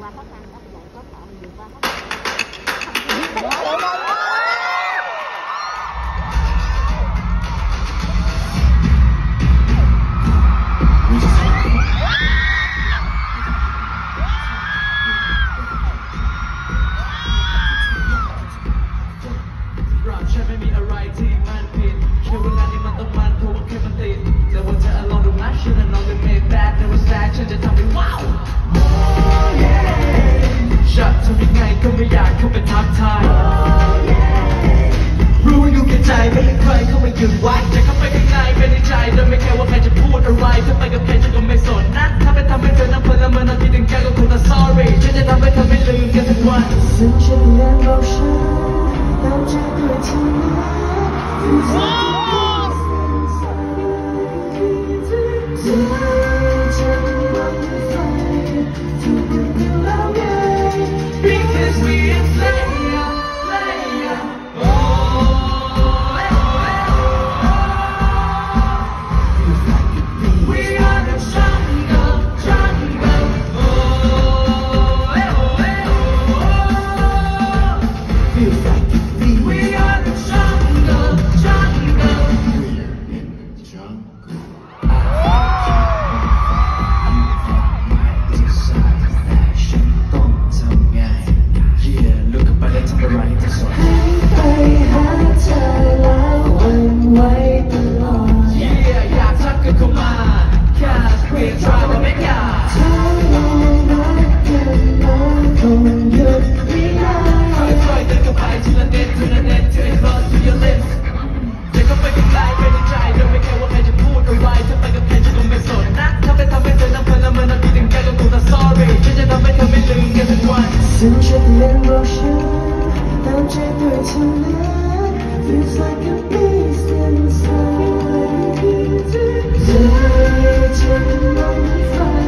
khó khăn các bạn có thể vượt qua khó ฉันไม่มีอะไรที่มันผิดแค่เวลานี้มันต้องมันเพราะว่าแค่มันติดแต่ว่าเธอลองดูนะฉันลองดู make that never sad ฉันจะทำให้ว้าวฉันทำยังไงก็ไม่อยากเข้าไปทักทายรู้อยู่แก่ใจไม่ให้ใครเข้ามาหยุดไว้จะเข้าไปข้างในเป็นในใจโดยไม่แคร์ว่าใครจะพูดอะไรถ้าไปกับใครฉันก็ไม่สนนะถ้าไปทำให้เธอน้ำเพลินละเมอนาทีถึงแค่ก็คงจะ sorry ฉันจะทำให้เธอไม่ลืมกันสักวันซึ่งฉันเรียนบอกฉันตามใจด้วยที่นี้ Because we are Slayer, Slayer. We are the jungle, jungle. Feels like it be. We are the jungle, jungle. We're in the jungle. Right, so ไปหาเธอแล้ววันไว้ตลอด Yeah อยากทักกันเข้ามาแค่เพียงทราบว่าไม่อยากถ้าเรารักกันแล้วคงหยุดไม่ได้ค่อยๆเดินเข้าไปทีละนิดทีละนิด till it close to your lips เดี๋ยวก็ไปไกลไปในใจโดยไม่แคร์ว่าใครจะพูดอะไรถ้าไปกับใครฉันก็ไม่สนนะถ้าไปทำให้เธอน้ำเพลินละเมอนาทีถึงแค่ก็คงจะ sorry ฉันจะทำให้เธอไม่ลืมกันสักวันซึ่งฉันเรียนบอกฉันตามใจด้วยเท่านั้น Feels like a beast inside เธอจะมองไฟ